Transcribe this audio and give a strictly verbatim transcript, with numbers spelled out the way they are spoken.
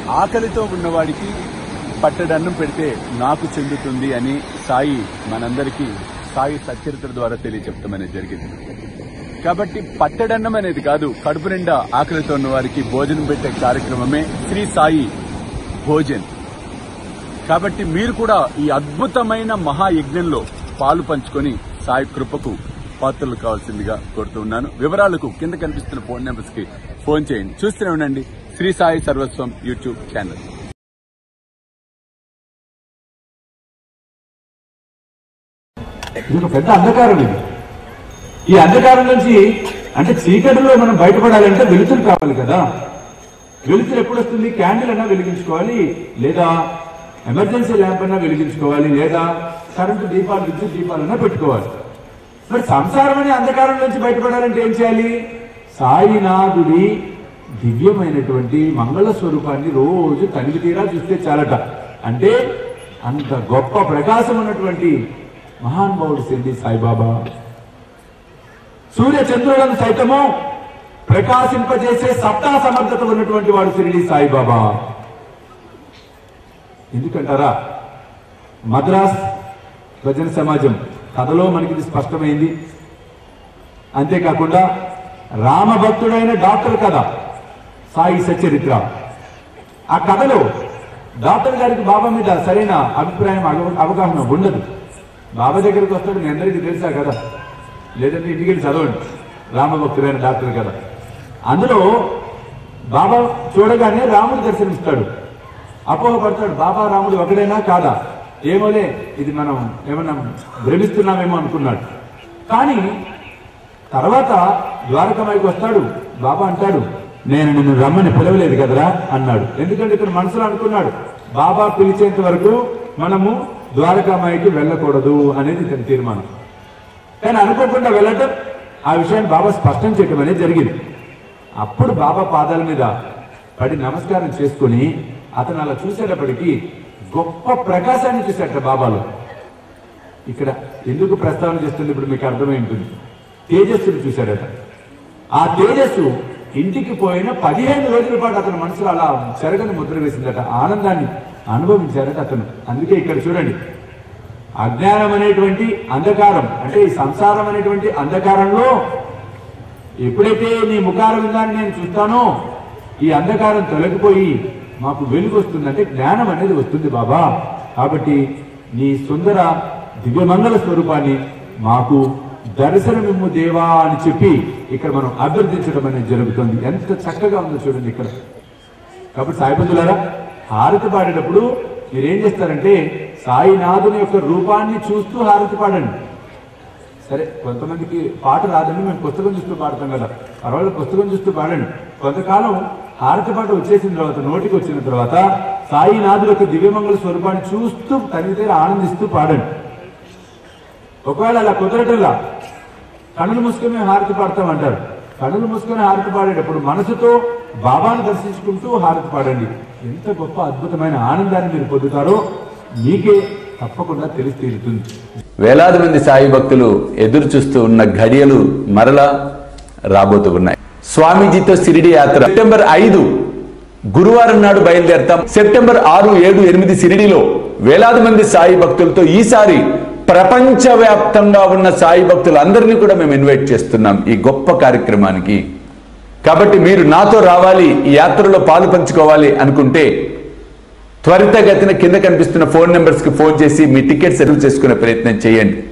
ఆకలితో ఉన్నవాడికి పట్టడన్నం పెడితే నాకు చెందుతుంది అని సాయి మనందరికీ సాయి సచ్చరిత్ర ద్వారా తెలియచెప్తాం అనేది జరిగింది. కాబట్టి పట్టడన్నం అనేది కాదు, కడుపు నిండా ఆకలితో ఉన్న వారికి భోజనం పెట్టే కార్యక్రమమే శ్రీ సాయి భోజన్. కాబట్టి మీరు కూడా ఈ అద్భుతమైన మహాయజ్ఞంలో పాలు పంచుకొని సాయి కృపకు పాత్రలు కావాల్సిందిగా కోరుతూ ఉన్నాను. వివరాలకు కింద కనిపిస్తున్న ఫోన్ నెంబర్స్ కి ఫోన్ చేయండి. చూస్తూనే ఉండండి శ్రీ సాయి సర్వస్వం యూట్యూబ్ ఛానల్. ఇది ఒక పెద్ద అంధకారం. ఇది ఈ అంధకారం నుంచి అంటే చీకటిలో మనం బయటపడాలంటే వెలుతురు కావాలి కదా. వెలుతురు ఎప్పుడు వస్తుంది? క్యాండిల్ అన్నా వెలిగించుకోవాలి, లేదా ఎమర్జెన్సీ ల్యాంప్ అన్నా వెలిగించుకోవాలి, లేదా కరెంటు దీపాలు విద్యుత్ దీపాలన్నా పెట్టుకోవాలి. మరి సంసారం అనే అంధకారం నుంచి బయటపడాలంటే ఏం చేయాలి? సాయినాథుడి దివ్యమైనటువంటి మంగళ స్వరూపాన్ని రోజు తనివి తీరా చూస్తే చాలట. అంటే అంత గొప్ప ప్రకాశం ఉన్నటువంటి మహానుభావుడు షిరిడి సాయిబాబా. సూర్య చంద్రులను సైతము ప్రకాశింపజేసే సత్తా సమర్థత ఉన్నటువంటి వాడు షిరిడి సాయిబాబా. ఎందుకంటారా? మద్రాస్ భజన సమాజం కథలో మనకి ఇది స్పష్టమైంది. అంతేకాకుండా రామభక్తుడైన డాక్టర్ కథ సాయి సచ్చరిత్ర. ఆ కథలో డాక్టర్ గారికి బాబా మీద సరైన అభిప్రాయం అవగాహన ఉండదు. బాబా దగ్గరికి వస్తాడు, మీ అందరికీ తెలుసా కదా, లేదంటే ఇంటికి వెళ్ళి చదవండి రామభక్తుడైన డాక్టర్ కదా. అందులో బాబా చూడగానే రాముడు దర్శనమిస్తాడు. అపోహపడతాడు, బాబా రాముడు ఒకడైనా కాదా, ఏమోలే ఇది మనం ఏమన్నా భ్రమిస్తున్నామేమో అనుకున్నాడు. కానీ తర్వాత ద్వారకమాయికి వస్తాడు. బాబా అంటాడు, నేను నిన్ను రమ్మని పిలవలేదు కదరా అన్నాడు. ఎందుకంటే ఇతను మనసులో అనుకున్నాడు, బాబా పిలిచేంత వరకు మనము ద్వారకామాయికి వెళ్ళకూడదు అనేది ఇతని తీర్మానం. కానీ అనుకోకుండా వెళ్ళటం, ఆ విషయాన్ని బాబా స్పష్టం చేయటం అనేది జరిగింది. అప్పుడు బాబా పాదాల మీద పడి నమస్కారం చేసుకుని అతను అలా చూసేటప్పటికీ గొప్ప ప్రకాశాన్ని చూసేట బాబాలో. ఇక్కడ ఎందుకు ప్రస్తావన చేస్తుంది ఇప్పుడు మీకు అర్థమై ఉంటుంది. తేజస్సును చూశాడట. ఆ తేజస్సు ఇంటికి పోయిన పదిహేను రోజుల పాటు అతని మనసులో అలా చెరగని ముద్ర వేసిందట. ఆనందాన్ని అనుభవించారట అతను. అందుకే ఇక్కడ చూడండి, అజ్ఞానం అనేటువంటి అంధకారం, అంటే ఈ సంసారం అనేటువంటి అంధకారంలో ఎప్పుడైతే నీ ముఖార విందాన్ని నేను చూస్తానో ఈ అంధకారం తొలగిపోయి మాకు వెలుగు వస్తుందంటే జ్ఞానం అనేది వస్తుంది బాబా. కాబట్టి నీ సుందర దివ్యమంగళ స్వరూపాన్ని మాకు దర్శనమిమ్ము దేవా అని చెప్పి ఇక్కడ మనం అభ్యర్థించడం అనేది జరుగుతుంది. ఎంత చక్కగా ఉందో చూడండి ఇక్కడ. కాబట్టి సాయిబంధులారా, హారతి పాడేటప్పుడు మీరేం చేస్తారంటే సాయినాథుని యొక్క రూపాన్ని చూస్తూ హారతి పాడండి. సరే, కొంతమందికి పాట రాదండి, మేము పుస్తకం చూస్తూ పాడతాం కదా, పర్వాలేదు పుస్తకం చూస్తూ పాడండి. కొంతకాలం హారతి పాట వచ్చేసిన తర్వాత, నోటికి వచ్చిన తర్వాత సాయినాథుడి యొక్క దివ్యమంగళ స్వరూపాన్ని చూస్తూ తనితే ఆనందిస్తూ పాడండి. ఒకవేళ అలా కుదరటల్లా కన్నులు మూసుకొని మేము హారతి పాడతాం అంటారు. కన్నులు మూసుకొని హారతి పాడేటప్పుడు మనసుతో బాబాను దర్శించుకుంటూ హారతి పాడండి. ఎంత గొప్ప అద్భుతమైన ఆనందాన్ని మీరు పొందుతారో మీకే తప్పకుండా తెలిసి తీరుతుంది. వేలాది మంది సాయి భక్తులు ఎదురు చూస్తూ ఉన్న ఘడియలు మరలా రాబోతూ ఉన్నాయి. స్వామీజీతో షిరిడి యాత్ర సెప్టెంబర్ ఐదు గురువారం నాడు బయలుదేరతాం. సెప్టెంబర్ ఆరు ఏడు ఎనిమిది షిరిడిలో వేలాది మంది సాయి భక్తులతో ఈసారి ప్రపంచవ్యాప్తంగా ఉన్న సాయి భక్తులందరినీ కూడా మేము ఇన్వైట్ చేస్తున్నాం ఈ గొప్ప కార్యక్రమానికి. కాబట్టి మీరు నాతో రావాలి, ఈ యాత్రలో పాలు పంచుకోవాలి అనుకుంటే త్వరితగతిన కింద కనిపిస్తున్న ఫోన్ నెంబర్స్ కి ఫోన్ చేసి మీ టికెట్స్ రిజర్వ్ చేసుకునే ప్రయత్నం చేయండి.